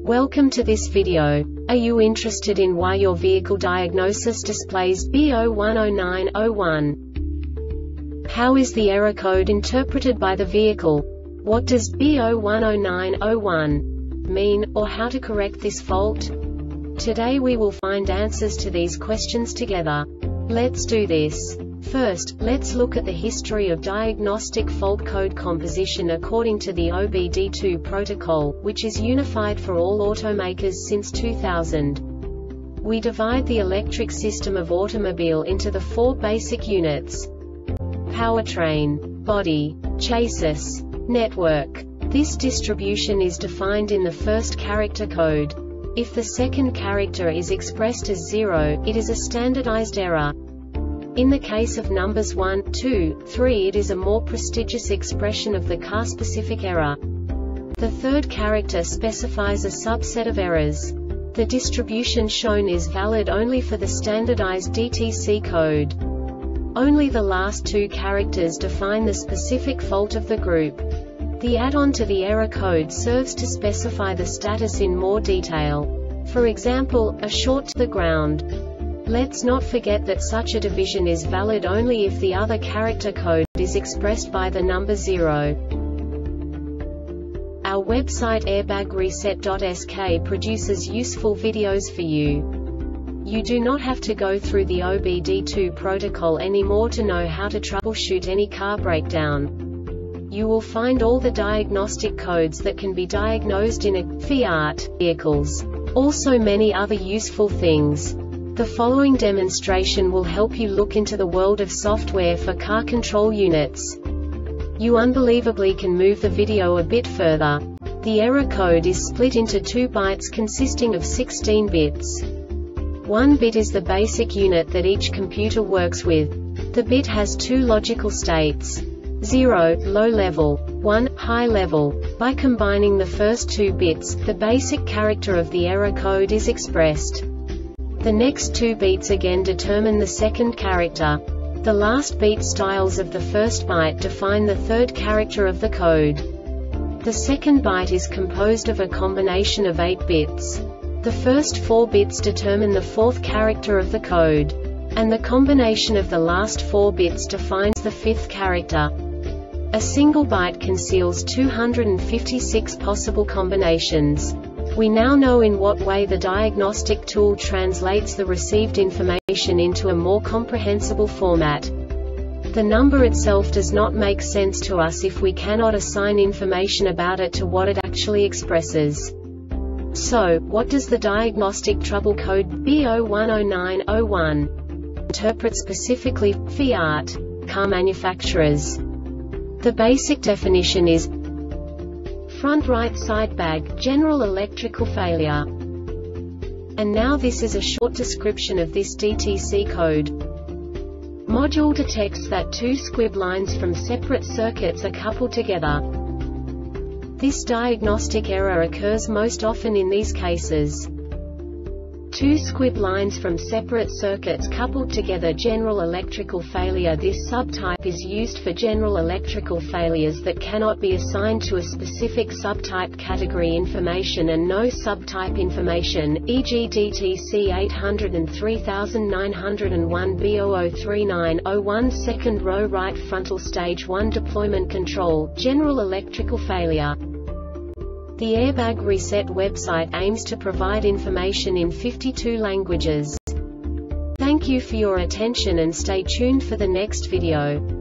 Welcome to this video. Are you interested in why your vehicle diagnosis displays B010901? How is the error code interpreted by the vehicle? What does B010901 mean, or how to correct this fault? Today we will find answers to these questions together. Let's do this. First, let's look at the history of diagnostic fault code composition according to the OBD2 protocol, which is unified for all automakers since 2000. We divide the electric system of automobile into the four basic units: powertrain, body, chassis, network. This distribution is defined in the first character code. If the second character is expressed as 0, it is a standardized error. In the case of numbers 1, 2, 3, it is a more prestigious expression of the car-specific error. The third character specifies a subset of errors. The distribution shown is valid only for the standardized DTC code. Only the last two characters define the specific fault of the group. The add-on to the error code serves to specify the status in more detail. For example, a short to the ground. Let's not forget that such a division is valid only if the other character code is expressed by the number 0. Our website airbagreset.sk produces useful videos for you. You do not have to go through the OBD2 protocol anymore to know how to troubleshoot any car breakdown. You will find all the diagnostic codes that can be diagnosed in a Fiat vehicles. Also many other useful things. The following demonstration will help you look into the world of software for car control units. You unbelievably can move the video a bit further. The error code is split into 2 bytes consisting of 16 bits. 1 bit is the basic unit that each computer works with. The bit has 2 logical states: 0, low level, 1, high level. By combining the first 2 bits, the basic character of the error code is expressed. The next 2 beats again determine the second character. The last beat styles of the first byte define the third character of the code. The second byte is composed of a combination of 8 bits. The first 4 bits determine the fourth character of the code. And the combination of the last 4 bits defines the fifth character. A single byte conceals 256 possible combinations. We now know in what way the diagnostic tool translates the received information into a more comprehensible format. The number itself does not make sense to us if we cannot assign information about it to what it actually expresses. So, what does the diagnostic trouble code B010901 interpret specifically for Fiat car manufacturers? The basic definition is front right side bag, general electrical failure. And now this is a short description of this DTC code. Module detects that 2 squib lines from separate circuits are coupled together. This diagnostic error occurs most often in these cases: 2 squib lines from separate circuits coupled together, general electrical failure. This subtype is used for general electrical failures that cannot be assigned to a specific subtype category information and no subtype information, e.g. DTC 803901 B003901 second row right frontal stage 1 deployment control, general electrical failure. The Airbag Reset website aims to provide information in 52 languages. Thank you for your attention and stay tuned for the next video.